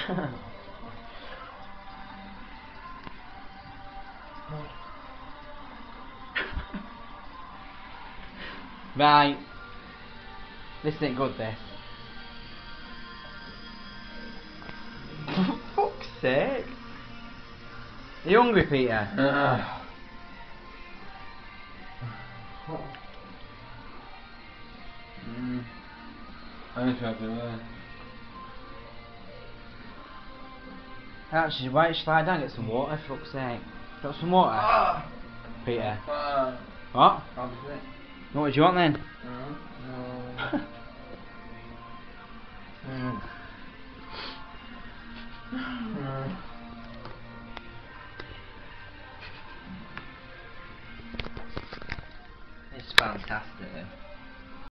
Right. This ain't good, this. For fuck's sake. Are you hungry, Peter? I need to have it. Actually, why don't you lie down and get some water, for fuck's sake? Got some water? Peter? What? What do you want then?